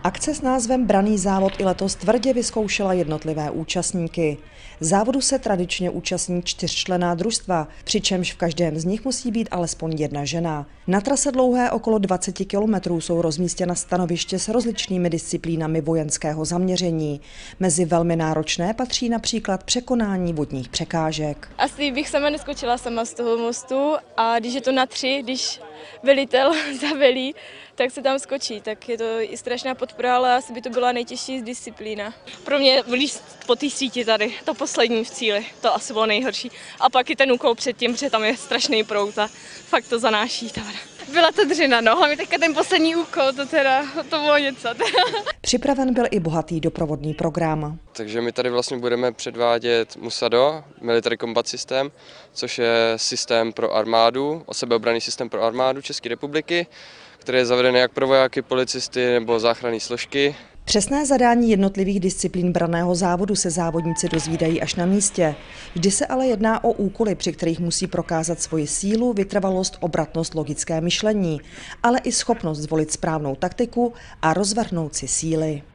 Akce s názvem Branný závod i letos tvrdě vyzkoušela jednotlivé účastníky. Závodu se tradičně účastní 4členná družstva, přičemž v každém z nich musí být alespoň jedna žena. Na trase dlouhé okolo 20 kilometrů jsou rozmístěna stanoviště s rozličnými disciplínami vojenského zaměření. Mezi velmi náročné patří například překonání vodních překážek. Asi bych sama neskočila sama z toho mostu a když je to na 3, když velitel zavelí, tak se tam skočí, tak je to i strašná podpora, ale asi by to byla nejtěžší disciplína. Pro mě vylízt po té síti tady, to poslední v cíli, to asi bylo nejhorší. A pak i ten úkol předtím, protože tam je strašný proud a fakt to zanáší. Byla to dřina, no, hlavně teďka ten poslední úkol, to bylo něco. Připraven byl i bohatý doprovodný program. Takže my tady vlastně budeme předvádět MUSADO, Military Combat System, což je systém pro armádu, sebeobranný systém pro armádu České republiky, který je zavedený jak pro vojáky, policisty nebo záchranné složky. Přesné zadání jednotlivých disciplín branného závodu se závodníci dozvídají až na místě. Vždy se ale jedná o úkoly, při kterých musí prokázat svoji sílu, vytrvalost, obratnost, logické myšlení, ale i schopnost zvolit správnou taktiku a rozvrhnout si síly.